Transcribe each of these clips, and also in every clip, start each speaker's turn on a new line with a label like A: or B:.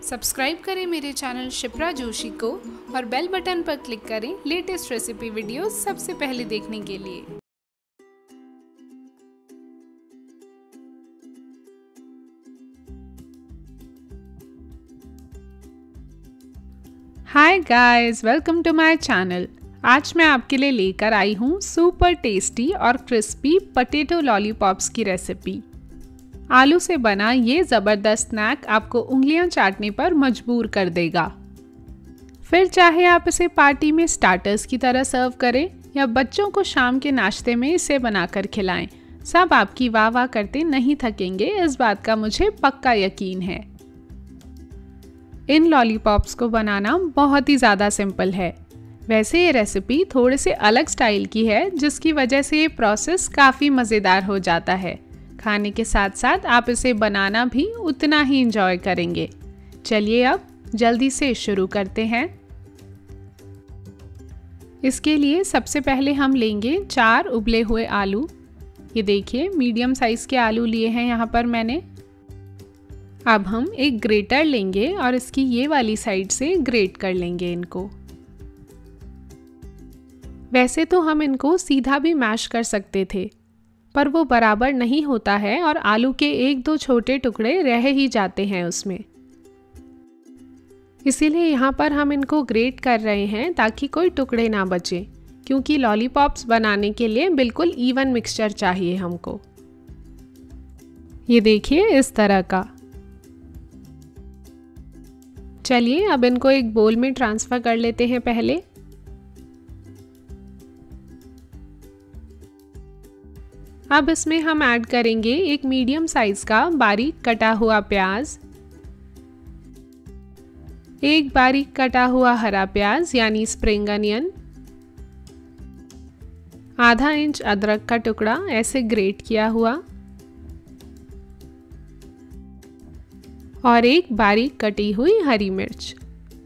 A: Subscribe करें मेरे channel Shipra Joshi को और बेल बटन पर क्लिक करें लेटेस्ट रेसिपी वीडियो सबसे पहले देखने के लिए। Hi guys, welcome to my channel. आज मैं आपके लिए लेकर आई हूँ सुपर टेस्टी और क्रिस्पी पोटैटो लॉलीपॉप्स की रेसिपी। आलू से बना ये ज़बरदस्त स्नैक आपको उंगलियां चाटने पर मजबूर कर देगा। फिर चाहे आप इसे पार्टी में स्टार्टर्स की तरह सर्व करें या बच्चों को शाम के नाश्ते में इसे बनाकर खिलाएं, सब आपकी वाह वाह करते नहीं थकेंगे, इस बात का मुझे पक्का यकीन है। इन लॉलीपॉप्स को बनाना बहुत ही ज़्यादा सिंपल है। वैसे ये रेसिपी थोड़े से अलग स्टाइल की है, जिसकी वजह से ये प्रोसेस काफ़ी मज़ेदार हो जाता है। खाने के साथ साथ आप इसे बनाना भी उतना ही इंजॉय करेंगे। चलिए अब जल्दी से शुरू करते हैं। इसके लिए सबसे पहले हम लेंगे 4 उबले हुए आलू। ये देखिए मीडियम साइज़ के आलू लिए हैं यहाँ पर मैंने। अब हम एक ग्रेटर लेंगे और इसकी ये वाली साइड से ग्रेट कर लेंगे इनको। वैसे तो हम इनको सीधा भी मैश कर सकते थे, पर वो बराबर नहीं होता है और आलू के 1-2 छोटे टुकड़े रह ही जाते हैं उसमें। इसीलिए यहाँ पर हम इनको ग्रेट कर रहे हैं ताकि कोई टुकड़े ना बचे, क्योंकि लॉलीपॉप्स बनाने के लिए बिल्कुल इवन मिक्सचर चाहिए हमको। ये देखिए इस तरह का। चलिए अब इनको एक बोल में ट्रांसफ़र कर लेते हैं पहले। अब इसमें हम ऐड करेंगे एक मीडियम साइज का बारीक कटा हुआ प्याज, एक बारीक कटा हुआ हरा प्याज यानी स्प्रिंग अनियन, आधा इंच अदरक का टुकड़ा ऐसे ग्रेट किया हुआ और एक बारीक कटी हुई हरी मिर्च।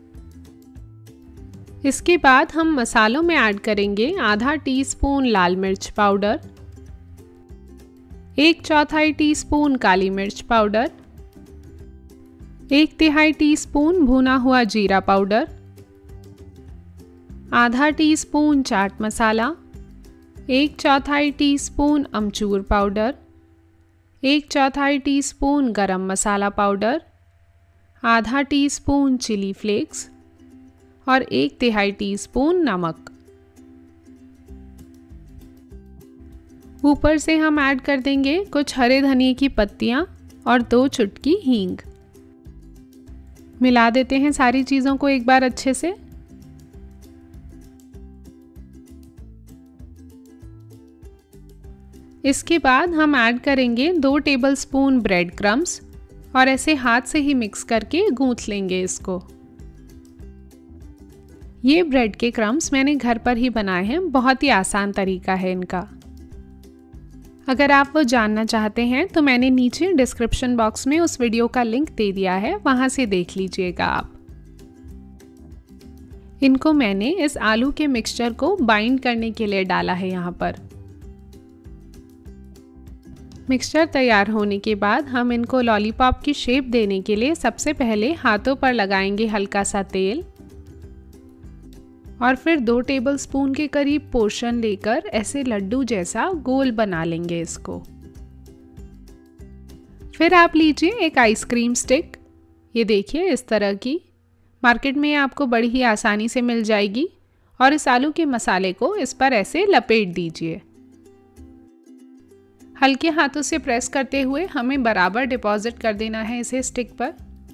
A: इसके बाद हम मसालों में ऐड करेंगे आधा टीस्पून लाल मिर्च पाउडर, 1/4 टीस्पून काली मिर्च पाउडर, 1/3 टीस्पून भुना हुआ जीरा पाउडर, आधा टीस्पून चाट मसाला, 1/4 टीस्पून अमचूर powder, 1/4 teaspoon garam masala powder, आधा टीस्पून चिली फ्लेक्स और 1/3 टीस्पून नमक। ऊपर से हम ऐड कर देंगे कुछ हरे धनिए की पत्तियां और 2 चुटकी हींग। मिला देते हैं सारी चीज़ों को एक बार अच्छे से। इसके बाद हम ऐड करेंगे 2 टेबलस्पून ब्रेड क्रम्स और ऐसे हाथ से ही मिक्स करके गूंथ लेंगे इसको। ये ब्रेड के क्रम्स मैंने घर पर ही बनाए हैं, बहुत ही आसान तरीका है इनका। अगर आप वो जानना चाहते हैं तो मैंने नीचे डिस्क्रिप्शन बॉक्स में उस वीडियो का लिंक दे दिया है, वहां से देख लीजिएगा आप। इनको मैंने इस आलू के मिक्सचर को बाइंड करने के लिए डाला है यहाँ पर। मिक्सचर तैयार होने के बाद हम इनको लॉलीपॉप की शेप देने के लिए सबसे पहले हाथों पर लगाएंगे हल्का सा तेल और फिर 2 टेबलस्पून के करीब पोर्शन लेकर ऐसे लड्डू जैसा गोल बना लेंगे इसको। फिर आप लीजिए एक आइसक्रीम स्टिक, ये देखिए इस तरह की। मार्केट में आपको बड़ी ही आसानी से मिल जाएगी और इस आलू के मसाले को इस पर ऐसे लपेट दीजिए। हल्के हाथों से प्रेस करते हुए हमें बराबर डिपॉजिट कर देना है इसे स्टिक पर।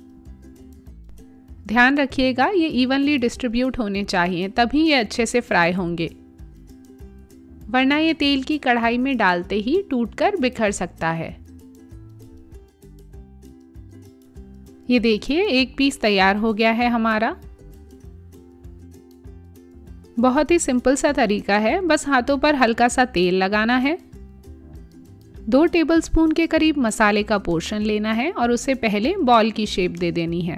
A: ध्यान रखिएगा ये इवनली डिस्ट्रीब्यूट होने चाहिए, तभी ये अच्छे से फ्राई होंगे, वरना ये तेल की कढ़ाई में डालते ही टूटकर बिखर सकता है। ये देखिए एक पीस तैयार हो गया है हमारा। बहुत ही सिंपल सा तरीका है, बस हाथों पर हल्का सा तेल लगाना है, 2 टेबलस्पून के करीब मसाले का पोर्शन लेना है और उसे पहले बॉल की शेप दे देनी है।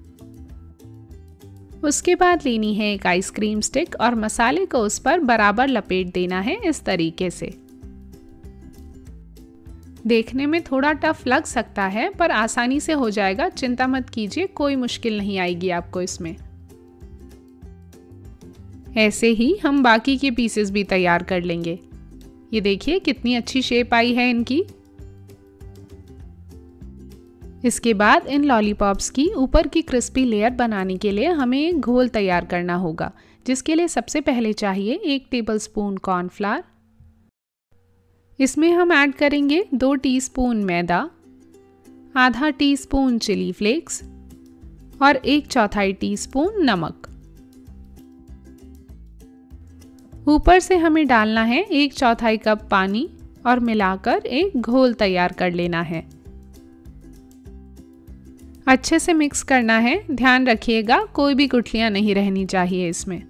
A: उसके बाद लेनी है एक आइसक्रीम स्टिक और मसाले को उस पर बराबर लपेट देना है इस तरीके से। देखने में थोड़ा टफ लग सकता है पर आसानी से हो जाएगा, चिंता मत कीजिए, कोई मुश्किल नहीं आएगी आपको इसमें। ऐसे ही हम बाकी के पीसेस भी तैयार कर लेंगे। ये देखिए कितनी अच्छी शेप आई है इनकी। इसके बाद इन लॉलीपॉप्स की ऊपर की क्रिस्पी लेयर बनाने के लिए हमें एक घोल तैयार करना होगा, जिसके लिए सबसे पहले चाहिए 1 टेबलस्पून कॉर्नफ्लावर। इसमें हम ऐड करेंगे 2 टीस्पून मैदा, आधा टीस्पून चिली फ्लेक्स और 1/4 टीस्पून नमक। ऊपर से हमें डालना है 1/4 कप पानी और मिलाकर एक घोल तैयार कर लेना है। अच्छे से मिक्स करना है, ध्यान रखिएगा कोई भी गुठलियां नहीं रहनी चाहिए इसमें।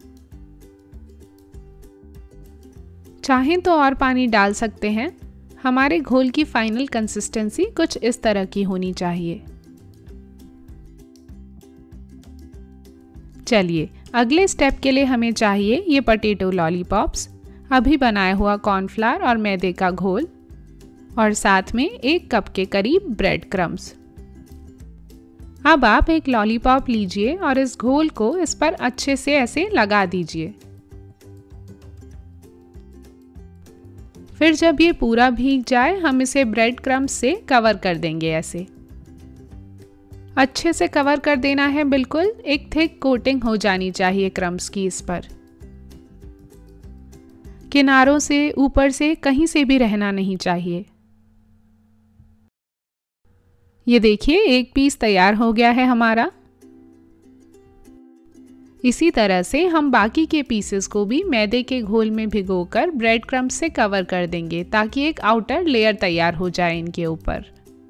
A: चाहें तो और पानी डाल सकते हैं। हमारे घोल की फाइनल कंसिस्टेंसी कुछ इस तरह की होनी चाहिए। चलिए अगले स्टेप के लिए हमें चाहिए ये पोटैटो लॉलीपॉप्स, अभी बनाया हुआ कॉर्नफ्लावर और मैदे का घोल और साथ में 1 कप के करीब ब्रेड क्रम्स। अब आप एक लॉलीपॉप लीजिए और इस घोल को इस पर अच्छे से ऐसे लगा दीजिए। फिर जब ये पूरा भीग जाए हम इसे ब्रेड क्रम्स से कवर कर देंगे। ऐसे अच्छे से कवर कर देना है, बिल्कुल एक थिक कोटिंग हो जानी चाहिए क्रम्स की इस पर। किनारों से, ऊपर से, कहीं से भी रहना नहीं चाहिए। ये देखिए एक पीस तैयार हो गया है हमारा। इसी तरह से हम बाकी के पीसेस को भी मैदे के घोल में भिगोकर ब्रेड क्रम्स से कवर कर देंगे ताकि एक आउटर लेयर तैयार हो जाए इनके ऊपर।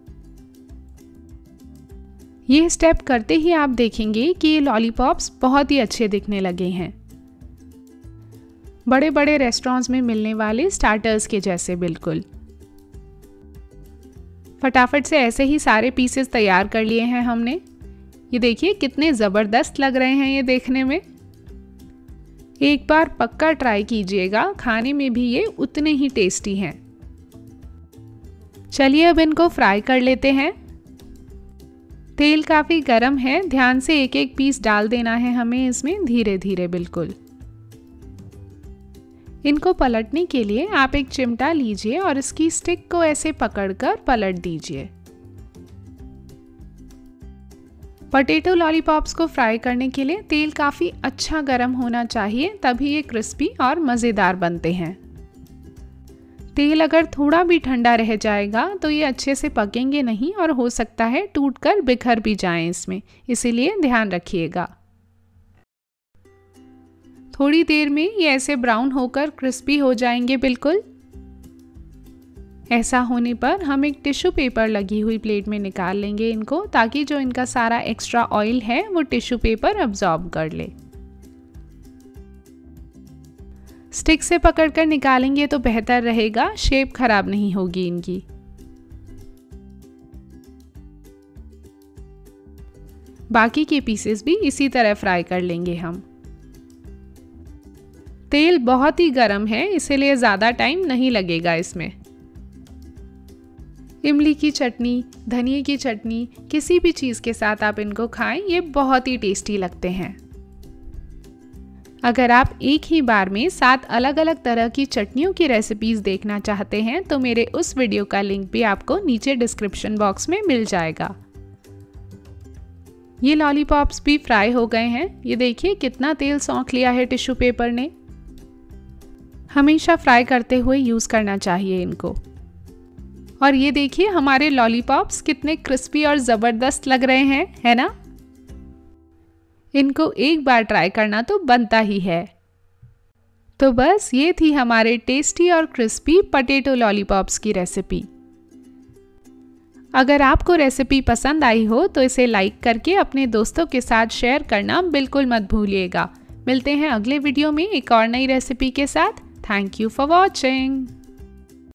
A: ये स्टेप करते ही आप देखेंगे कि ये लॉलीपॉप्स बहुत ही अच्छे दिखने लगे हैं, बड़े बड़े रेस्टोरेंट्स में मिलने वाले स्टार्टर्स के जैसे बिल्कुल। फटाफट से ऐसे ही सारे पीसेस तैयार कर लिए हैं हमने। ये देखिए कितने ज़बरदस्त लग रहे हैं ये देखने में। एक बार पक्का ट्राई कीजिएगा, खाने में भी ये उतने ही टेस्टी हैं। चलिए अब इनको फ्राई कर लेते हैं। तेल काफ़ी गर्म है, ध्यान से एक एक पीस डाल देना है हमें इसमें धीरे धीरे बिल्कुल। इनको पलटने के लिए आप एक चिमटा लीजिए और इसकी स्टिक को ऐसे पकड़कर पलट दीजिए। पोटैटो लॉलीपॉप्स को फ्राई करने के लिए तेल काफ़ी अच्छा गर्म होना चाहिए, तभी ये क्रिस्पी और मज़ेदार बनते हैं। तेल अगर थोड़ा भी ठंडा रह जाएगा तो ये अच्छे से पकेंगे नहीं और हो सकता है टूटकर बिखर भी जाएं इसमें, इसीलिए ध्यान रखिएगा। थोड़ी देर में ये ऐसे ब्राउन होकर क्रिस्पी हो जाएंगे बिल्कुल। ऐसा होने पर हम एक टिश्यू पेपर लगी हुई प्लेट में निकाल लेंगे इनको, ताकि जो इनका सारा एक्स्ट्रा ऑयल है वो टिश्यू पेपर अब्सॉर्ब कर ले। स्टिक से पकड़कर निकालेंगे तो बेहतर रहेगा, शेप खराब नहीं होगी इनकी। बाकी के पीसेस भी इसी तरह फ्राई कर लेंगे हम। तेल बहुत ही गर्म है इसीलिए ज़्यादा टाइम नहीं लगेगा इसमें। इमली की चटनी, धनिए की चटनी, किसी भी चीज़ के साथ आप इनको खाएं, ये बहुत ही टेस्टी लगते हैं। अगर आप एक ही बार में 7 अलग अलग तरह की चटनियों की रेसिपीज़ देखना चाहते हैं तो मेरे उस वीडियो का लिंक भी आपको नीचे डिस्क्रिप्शन बॉक्स में मिल जाएगा। ये लॉलीपॉप्स भी फ्राई हो गए हैं। ये देखिए कितना तेल सौंख लिया है टिश्यू पेपर ने। हमेशा फ्राई करते हुए यूज़ करना चाहिए इनको। और ये देखिए हमारे लॉलीपॉप्स कितने क्रिस्पी और ज़बरदस्त लग रहे हैं, है ना? इनको एक बार ट्राई करना तो बनता ही है। तो बस ये थी हमारे टेस्टी और क्रिस्पी पोटैटो लॉलीपॉप्स की रेसिपी। अगर आपको रेसिपी पसंद आई हो तो इसे लाइक करके अपने दोस्तों के साथ शेयर करना बिल्कुल मत भूलिएगा। मिलते हैं अगले वीडियो में एक और नई रेसिपी के साथ। Thank you for watching.